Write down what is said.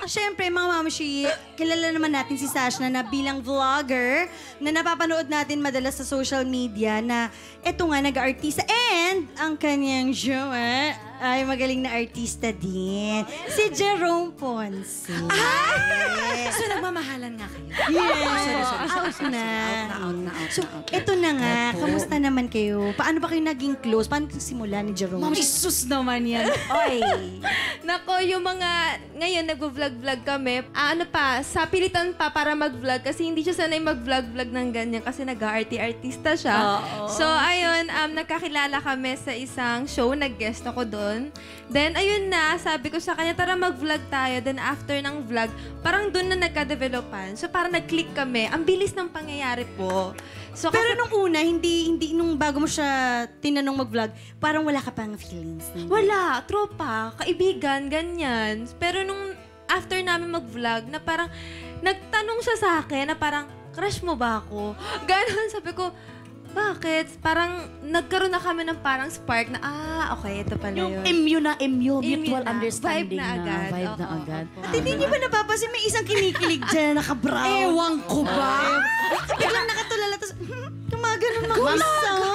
syempre, mga mamashi, kilala naman natin si Sashna na bilang vlogger na napapanood natin madalas sa social media na eto nga, nag-artista. And ang kanyang jowa ay magaling na artista din. Si Jerome Ponce. So, nagmamahalan nga kayo? Yes. Out na. So, eto na nga. Kamusta naman kayo? Paano ba kayo naging close? Paano simula ni Jerome? Ma'am, Jesus naman yan. Oy. Nako, yung mga, ngayon nagvo-vlog-vlog kami. Ano pa, sa pilitan pa para mag-vlog kasi hindi siya sanay mag-vlog-vlog ng ganyan kasi nag-artista siya. So, ayun, nagkakilala kami sa isang show, nag-guest ako doon. Then, ayun na, sabi ko sa kanya, tara mag-vlog tayo. Then, after ng vlog, parang doon na nagka-developan. So, parang nag-click kami. Ang bilis ng pangyayari po. So, Pero nung una, hindi nung bago mo siya tinanong mag-vlog, parang wala ka pang feelings. wala, tropa, kaibigan, ganyan. Pero nung after namin mag-vlog, na parang nagtanong siya sa akin na parang, crush mo ba ako? Ganon, sabi ko, bakit? Parang nagkaroon na kami ng parang spark na, okay, ito pala Yung yun. MU, Immune mutual na. understanding Vibe na agad. Vibe na Oo, agad. opo. At hindi niyo ba napapansin may isang kinikilig dyan na naka-brown? Ewan ko ba? Biglang nakatulala, tapos, gumaganon mag-isa.